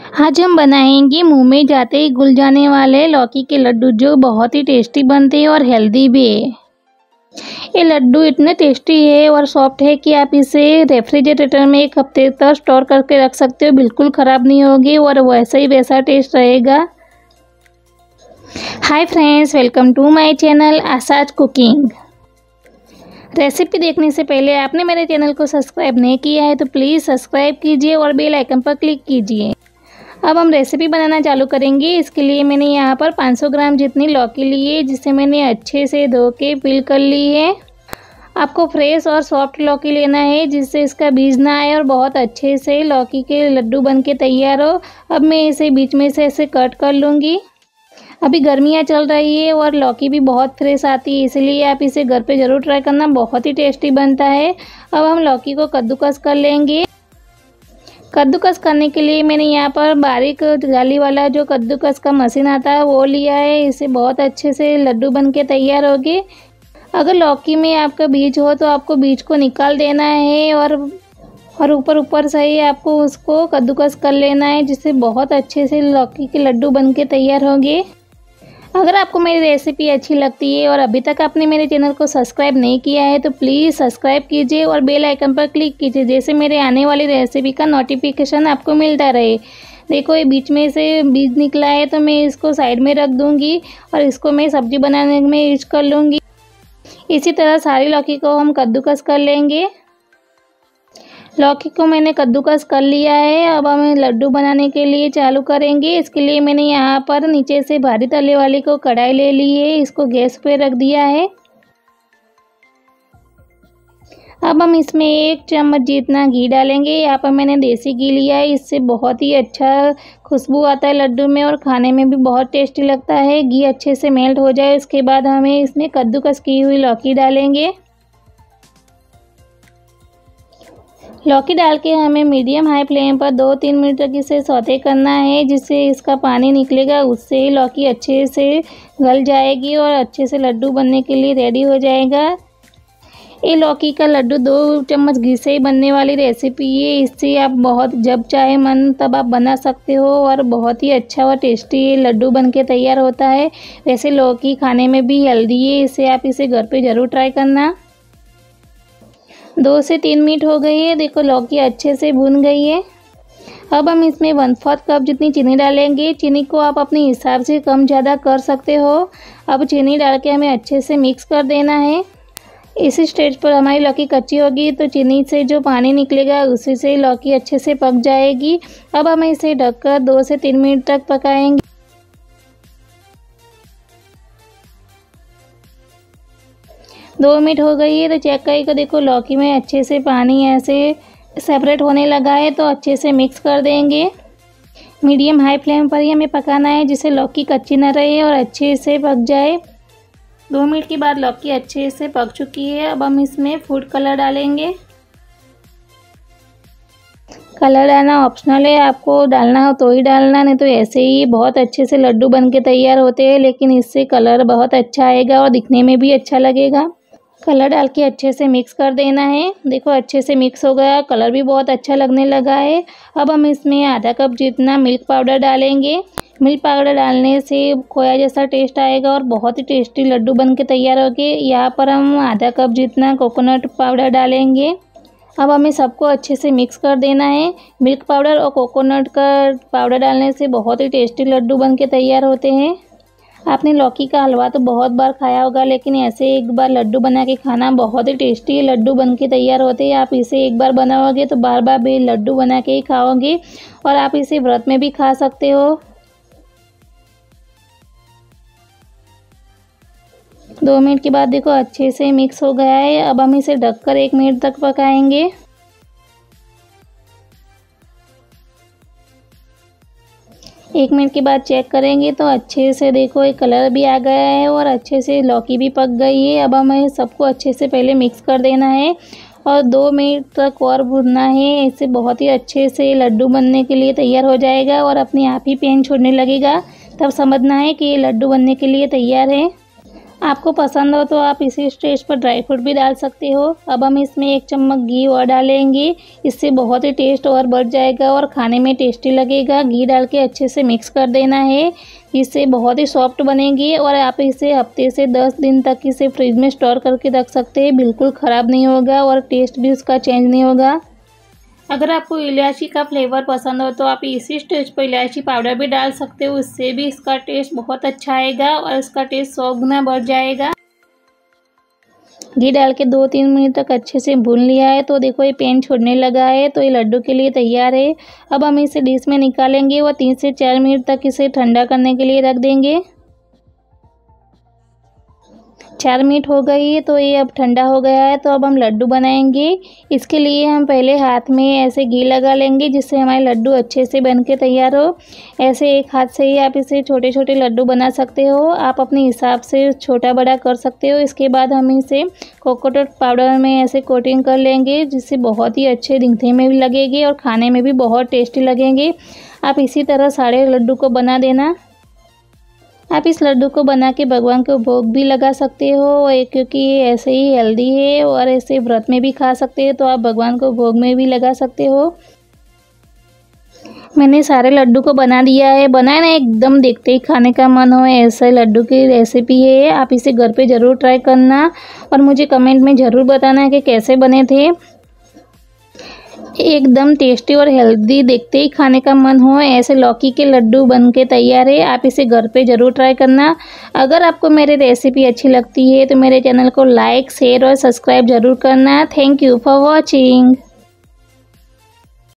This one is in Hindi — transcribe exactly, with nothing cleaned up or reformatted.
आज हम बनाएंगे मुंह में जाते ही घुल जाने वाले लौकी के लड्डू, जो बहुत ही टेस्टी बनते हैं और हेल्दी भी है। ये लड्डू इतने टेस्टी है और सॉफ्ट है कि आप इसे रेफ्रिजरेटर में एक हफ्ते तक स्टोर करके रख सकते हो। बिल्कुल ख़राब नहीं होगी और वैसा ही वैसा टेस्ट रहेगा। Hi friends, welcome to my channel आसाज कुकिंग। रेसिपी देखने से पहले आपने मेरे चैनल को सब्सक्राइब नहीं किया है तो प्लीज़ सब्सक्राइब कीजिए और बेल आइकन पर क्लिक कीजिए। अब हम रेसिपी बनाना चालू करेंगे। इसके लिए मैंने यहाँ पर पाँच सौ ग्राम जितनी लौकी ली है, जिसे मैंने अच्छे से धो के पील कर ली है। आपको फ्रेश और सॉफ्ट लौकी लेना है, जिससे इसका बीज ना आए और बहुत अच्छे से लौकी के लड्डू बन के तैयार हो। अब मैं इसे बीच में से ऐसे कट कर लूँगी। अभी गर्मियाँ चल रही है और लौकी भी बहुत फ्रेश आती है, इसलिए आप इसे घर पे ज़रूर ट्राई करना, बहुत ही टेस्टी बनता है। अब हम लौकी को कद्दूकस कर लेंगे। कद्दूकस करने के लिए मैंने यहाँ पर बारीक जाली वाला जो कद्दूकस का मशीन आता है वो लिया है। इससे बहुत अच्छे से लड्डू बन के तैयार होगी। अगर लौकी में आपका बीज हो तो आपको बीज को निकाल देना है और और ऊपर ऊपर से ही आपको उसको कद्दूकस कर लेना है, जिससे बहुत अच्छे से लौकी के लड्डू बन के तैयार होंगे। अगर आपको मेरी रेसिपी अच्छी लगती है और अभी तक आपने मेरे चैनल को सब्सक्राइब नहीं किया है तो प्लीज़ सब्सक्राइब कीजिए और बेल आइकन पर क्लिक कीजिए, जैसे मेरे आने वाली रेसिपी का नोटिफिकेशन आपको मिलता रहे। देखो, ये बीच में से बीज निकला है तो मैं इसको साइड में रख दूंगी और इसको मैं सब्जी बनाने में यूज कर लूँगी। इसी तरह सारी लौकी को हम कद्दूकस कर लेंगे। लौकी को मैंने कद्दूकस कर लिया है। अब हमें लड्डू बनाने के लिए चालू करेंगे। इसके लिए मैंने यहाँ पर नीचे से भारी तले वाली को कढ़ाई ले ली है, इसको गैस पे रख दिया है। अब हम इसमें एक चम्मच जितना घी डालेंगे। यहाँ पर मैंने देसी घी लिया है, इससे बहुत ही अच्छा खुशबू आता है लड्डू में और खाने में भी बहुत टेस्टी लगता है। घी अच्छे से मेल्ट हो जाए उसके बाद हमें इसमें कद्दूकस की हुई लौकी डालेंगे। लौकी डाल के हमें मीडियम हाई फ्लेम पर दो तीन मिनट तक इसे सौते करना है, जिससे इसका पानी निकलेगा। उससे ही लौकी अच्छे से गल जाएगी और अच्छे से लड्डू बनने के लिए रेडी हो जाएगा। ये लौकी का लड्डू दो चम्मच घी से ही बनने वाली रेसिपी है। इससे आप बहुत जब चाहे मन तब आप बना सकते हो और बहुत ही अच्छा और टेस्टी लड्डू बन के तैयार होता है। वैसे लौकी खाने में भी हेल्दी है, इससे आप इसे घर पे ज़रूर ट्राई करना। दो से तीन मिनट हो गई है। देखो, लौकी अच्छे से भुन गई है। अब हम इसमें वन फोर्थ कप जितनी चीनी डालेंगे। चीनी को आप अपने हिसाब से कम ज़्यादा कर सकते हो। अब चीनी डाल के हमें अच्छे से मिक्स कर देना है। इसी स्टेज पर हमारी लौकी कच्ची होगी तो चीनी से जो पानी निकलेगा उसी से लौकी अच्छे से पक जाएगी। अब हमें इसे ढककर दो से तीन मिनट तक पकाएंगे। दो मिनट हो गई है तो चेक करके देखो, लौकी में अच्छे से पानी ऐसे सेपरेट होने लगा है, तो अच्छे से मिक्स कर देंगे। मीडियम हाई फ्लेम पर ही हमें पकाना है, जिससे लौकी कच्ची न रहे और अच्छे से पक जाए। दो मिनट के बाद लौकी अच्छे से पक चुकी है। अब हम इसमें फूड कलर डालेंगे। कलर डालना ऑप्शनल है, आपको डालना हो तो ही डालना, नहीं तो ऐसे ही बहुत अच्छे से लड्डू बन के तैयार होते हैं। लेकिन इससे कलर बहुत अच्छा आएगा और दिखने में भी अच्छा लगेगा। कलर डाल के अच्छे से मिक्स कर देना है। देखो, अच्छे से मिक्स हो गया, कलर भी बहुत अच्छा लगने लगा है। अब हम इसमें आधा कप जितना मिल्क पाउडर डालेंगे। मिल्क पाउडर डालने से खोया जैसा टेस्ट आएगा और बहुत ही टेस्टी लड्डू बन के तैयार होंगे। यहाँ पर हम आधा कप जितना कोकोनट पाउडर डालेंगे। अब हमें सबको अच्छे से मिक्स कर देना है। मिल्क पाउडर और कोकोनट का पाउडर डालने से बहुत ही टेस्टी लड्डू बन के तैयार होते हैं। आपने लौकी का हलवा तो बहुत बार खाया होगा, लेकिन ऐसे एक बार लड्डू बना के खाना, बहुत ही टेस्टी लड्डू बन के तैयार होते हैं। आप इसे एक बार बनाओगे तो बार बार भी लड्डू बना के ही खाओगे और आप इसे व्रत में भी खा सकते हो। दो मिनट के बाद देखो अच्छे से मिक्स हो गया है। अब हम इसे ढककर एक मिनट तक पकाएंगे। एक मिनट के बाद चेक करेंगे तो अच्छे से देखो, एक कलर भी आ गया है और अच्छे से लौकी भी पक गई है। अब हमें सबको अच्छे से पहले मिक्स कर देना है और दो मिनट तक और भूनना है। इससे बहुत ही अच्छे से लड्डू बनने के लिए तैयार हो जाएगा और अपने आप ही पैन छोड़ने लगेगा। तब समझना है कि ये लड्डू बनने के लिए तैयार है। आपको पसंद हो तो आप इसी स्टेज पर ड्राई फ्रूट भी डाल सकते हो। अब हम इसमें एक चम्मच घी और डालेंगे, इससे बहुत ही टेस्ट और बढ़ जाएगा और खाने में टेस्टी लगेगा। घी डाल के अच्छे से मिक्स कर देना है, इससे बहुत ही सॉफ्ट बनेगी और आप इसे हफ्ते से दस दिन तक इसे फ्रिज में स्टोर करके रख सकते हैं, बिल्कुल ख़राब नहीं होगा और टेस्ट भी उसका चेंज नहीं होगा। अगर आपको इलायची का फ्लेवर पसंद हो तो आप इसी स्टेज पर इलायची पाउडर भी डाल सकते हो, उससे भी इसका टेस्ट बहुत अच्छा आएगा और इसका टेस्ट सौ गुना बढ़ जाएगा। घी डाल के दो तीन मिनट तक अच्छे से भून लिया है तो देखो ये पेन छोड़ने लगा है, तो ये लड्डू के लिए तैयार है। अब हम इसे डिश में निकालेंगे और तीन से चार मिनट तक इसे ठंडा करने के लिए रख देंगे। चार मिनट हो गई है तो ये अब ठंडा हो गया है, तो अब हम लड्डू बनाएंगे। इसके लिए हम पहले हाथ में ऐसे घी लगा लेंगे जिससे हमारे लड्डू अच्छे से बन के तैयार हो। ऐसे एक हाथ से ही आप इसे छोटे छोटे लड्डू बना सकते हो, आप अपने हिसाब से छोटा बड़ा कर सकते हो। इसके बाद हम इसे कोकोनट पाउडर में ऐसे कोटिंग कर लेंगे जिससे बहुत ही अच्छे दिखने में भी लगेंगे और खाने में भी बहुत टेस्टी लगेंगे। आप इसी तरह सारे लड्डू को बना देना। आप इस लड्डू को बना के भगवान को भोग भी लगा सकते हो, क्योंकि ये ऐसे ही हेल्दी है और ऐसे व्रत में भी खा सकते हैं, तो आप भगवान को भोग में भी लगा सकते हो। मैंने सारे लड्डू को बना दिया है। बनाए ना एकदम देखते ही खाने का मन हो, ऐसे लड्डू की रेसिपी है। आप इसे घर पे ज़रूर ट्राई करना और मुझे कमेंट में ज़रूर बताना कि कैसे बने थे। एकदम टेस्टी और हेल्दी, देखते ही खाने का मन हो, ऐसे लौकी के लड्डू बन के तैयार है। आप इसे घर पे ज़रूर ट्राई करना। अगर आपको मेरी रेसिपी अच्छी लगती है तो मेरे चैनल को लाइक शेयर और सब्सक्राइब ज़रूर करना। Thank you for watching.